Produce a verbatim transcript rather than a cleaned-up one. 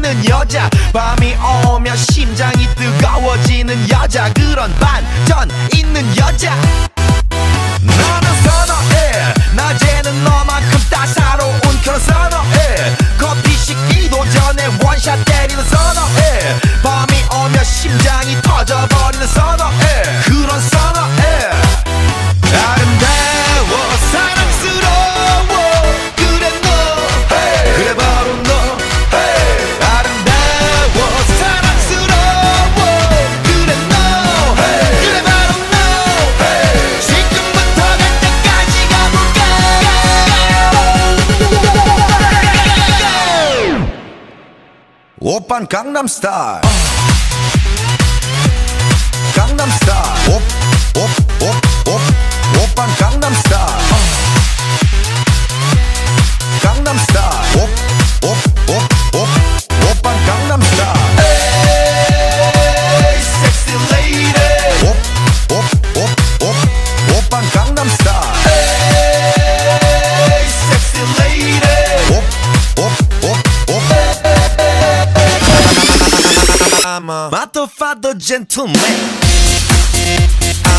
있는 여자, 밤이 오면 심장이 뜨거워지는 여자, 그런 반전 있는 여자. 너는 선호해, 낮에는 너만큼 따사로운 그런 선호해. 커피 식기도 전에 원샷 때리는 선호해. 밤이 오면 심장이 터져버리는 선호해. 그런 선호해. 아름다워 사랑스러워 그래 너, hey. 그래 바로 너, hey. 아름다워 사랑스러워 그래 너, hey. 그래 바로 너, hey. 지금부터 갈 때까지 가볼까. 오빤 강남스타일, 강남스타일, 오, 오, 오, 오, 오빤 강남스타일, 강남스타일, 오, 오, 오, 오, 오빤 강남스타일. Hey, sexy lady. 오, 오, 오, 오, 오빤 강남스타일. Hey, sexy lady. 오, 오, 오, 오. I'm a motherfucker gentleman.